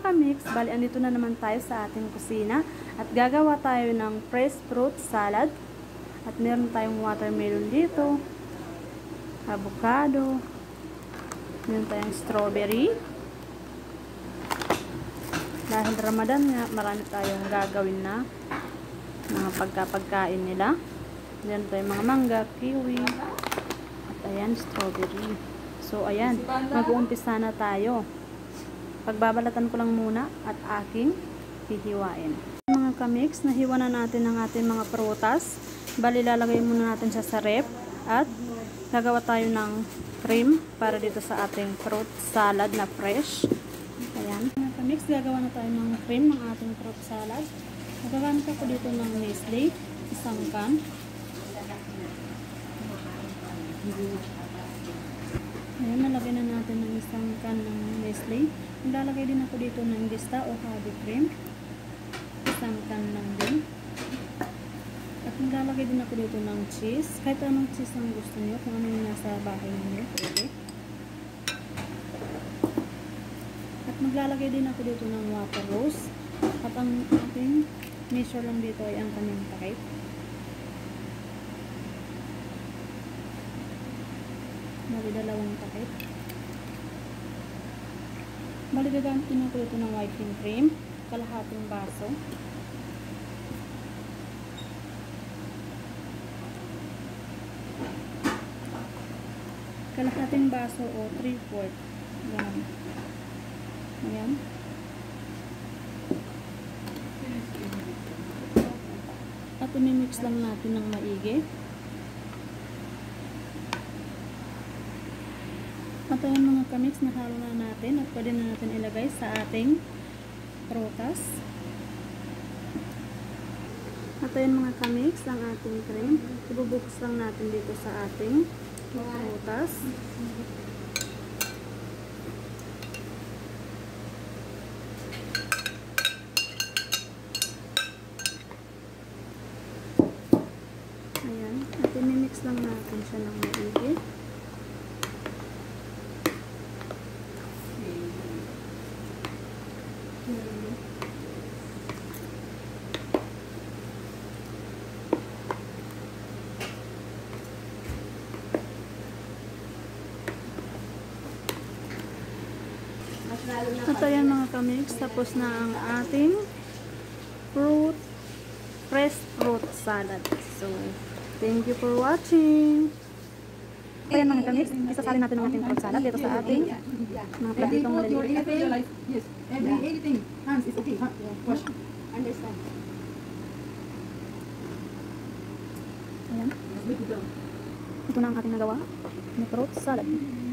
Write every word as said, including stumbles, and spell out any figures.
kamix, bali andito na naman tayo sa ating kusina at gagawa tayo ng fresh fruit salad. At meron tayong watermelon dito, avocado, meron tayong strawberry. Dahil Ramadan nga, marami tayong gagawin na mga pagkapagkain nila. Meron tayong mga mangga, kiwi, at ayan, strawberry. So ayan, mag-uumpisa na tayo. Pagbabalatan ko lang muna at aking hihiwain. Mga kamix, nahiwa na natin ang ating mga prutas. Bali, lalagay muna natin siya sa ref at gagawa tayo ng cream para dito sa ating fruit salad na fresh. Ayan. Mga kamix, gagawa na tayo ng cream ng ating fruit salad. Magagamit ako dito ng Nestle, isang can. Ayan, nalagay na natin ng isang can ng Nestle. Maglalagay din ako dito ng Vista o heavy cream. Isang can lang din. At maglalagay din ako dito ng cheese. Kahit anong cheese ang gusto niyo, kung ano yung nasa bahay niyo, pwede. At maglalagay din ako dito ng water rose. At ang ating measure lang dito ay ang kanyang takip. Bali, dalawang takip. Bali, gagamit din ako dito ng whipping cream. Kalahating baso. Kalahating baso o three fourths. Ayan. Ayan. At imimix lang natin ng maigi. At ayan mga kamix, nahalo na natin at pwede na natin ilagay sa ating prutas. At ayan mga kamix, ang ating cream. Ibubukas lang natin dito sa ating prutas. Ayan. At imimix lang natin siya ng maigi. At ayan mga kamix, tapos na ang ating fruit, fresh fruit salad. So, thank you for watching. Ayan mga kamix, isasalin natin ang ating fruit salad dito sa ating mga platitong maliliit. Yes, everything. Hands is okay. Wash. Understand. Ayan. Ito na ang ating nagawa na fruit salad.